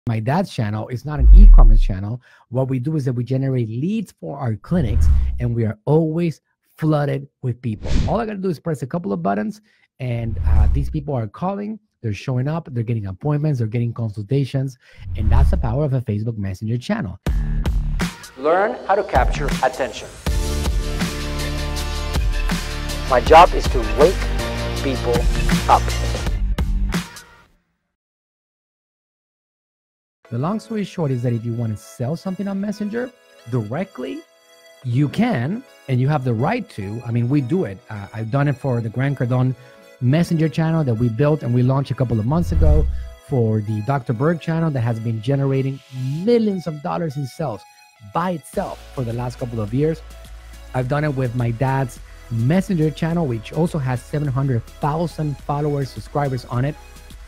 My dad's channel is not an e-commerce channel. What we do is that we generate leads for our clinics, and we are always flooded with people. All I got to do is press a couple of buttons, and these people are calling, they're showing up, they're getting appointments, they're getting consultations, and that's the power of a Facebook Messenger channel. Learn how to capture attention. My job is to wake people up. The long story short is that if you want to sell something on Messenger directly, you can, and you have the right to. I mean, we do it. I've done it for the 𝗟𝗢𝗥𝗡 Messenger channel that we built and we launched a couple of months ago, for the 𝗙𝗥𝗥𝗡 channel that has been generating millions of dollars in sales by itself for the last couple of years. I've done it with my dad's Messenger channel, which also has 700,000 followers, subscribers on it.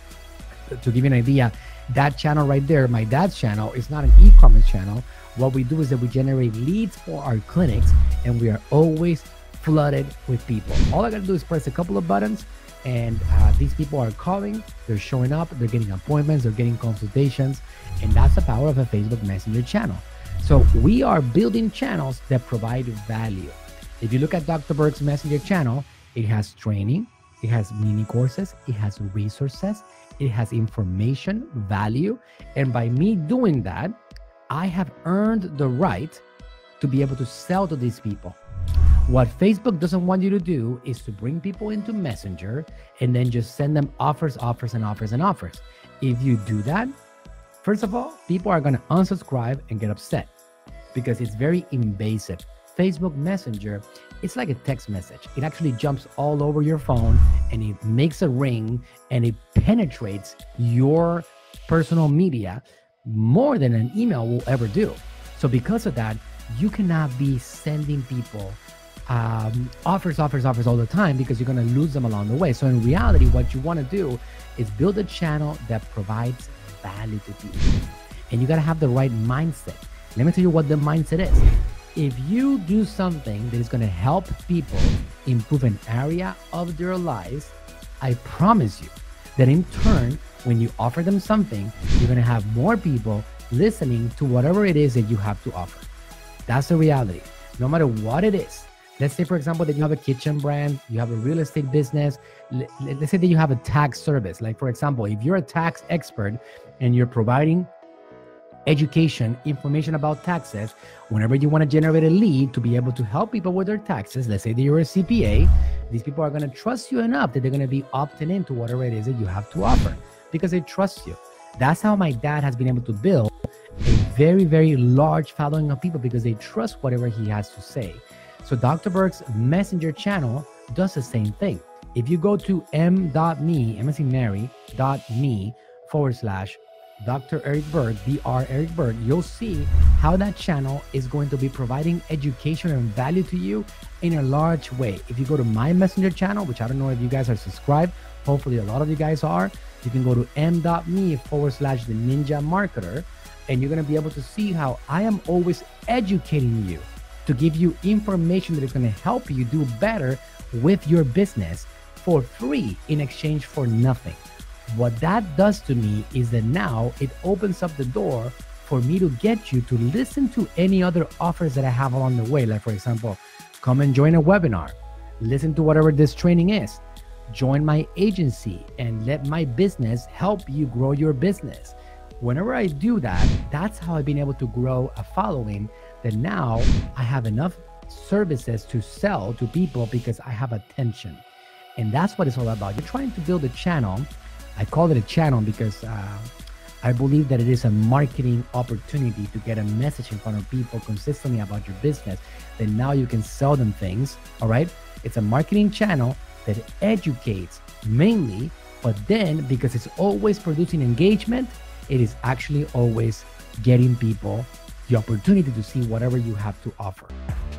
To give you an idea, that channel right there, my dad's channel, is not an e-commerce channel. What we do is that we generate leads for our clinics, and we are always flooded with people. All I got to do is press a couple of buttons, and these people are calling, they're showing up, they're getting appointments, they're getting consultations, and that's the power of a Facebook Messenger channel. So we are building channels that provide value. If you look at 𝗙𝗥𝗥𝗡's Messenger channel, it has training, it has mini courses, it has resources, it has information, value. And by me doing that, I have earned the right to be able to sell to these people. What Facebook doesn't want you to do is to bring people into Messenger and then just send them offers, offers, and offers, and offers. If you do that, first of all, people are going to unsubscribe and get upset because it's very invasive. Facebook Messenger, it's like a text message. It actually jumps all over your phone, and it makes a ring, and it penetrates your personal media more than an email will ever do. So because of that, you cannot be sending people offers all the time, because you're going to lose them along the way. So in reality, what you want to do is build a channel that provides value to people. And you got to have the right mindset. Let me tell you what the mindset is. If you do something that is going to help people improve an area of their lives, I promise you that in turn, when you offer them something, you're going to have more people listening to whatever it is that you have to offer. That's the reality. No matter what it is. Let's say, for example, that you have a kitchen brand, you have a real estate business. Let's say that you have a tax service. Like, for example, if you're a tax expert and you're providing education, information about taxes, whenever you want to generate a lead to be able to help people with their taxes, let's say that you're a CPA, these people are going to trust you enough that they're going to be opting into whatever it is that you have to offer because they trust you. That's how my dad has been able to build a very, very large following of people, because they trust whatever he has to say. So 𝗙𝗥𝗥𝗡's Messenger channel does the same thing. If you go to m.me, Dr. Eric Berg, Dr. Eric Berg, you'll see how that channel is going to be providing education and value to you in a large way. If you go to my Messenger channel, which I don't know if you guys are subscribed, hopefully a lot of you guys are, you can go to m.me/the Ninja Marketer, and you're going to be able to see how I am always educating you to give you information that is going to help you do better with your business for free in exchange for nothing. What that does to me is that now it opens up the door for me to get you to listen to any other offers that I have along the way. Like, for example, come and join a webinar, listen to whatever this training is, join my agency, and let my business help you grow your business. Whenever I do that, that's how I've been able to grow a following that now I have enough services to sell to people because I have attention. And that's what it's all about. You're trying to build a channel. I call it a channel because I believe that it is a marketing opportunity to get a message in front of people consistently about your business, that now you can sell them things, all right? It's a marketing channel that educates mainly, but then because it's always producing engagement, it is actually always getting people the opportunity to see whatever you have to offer.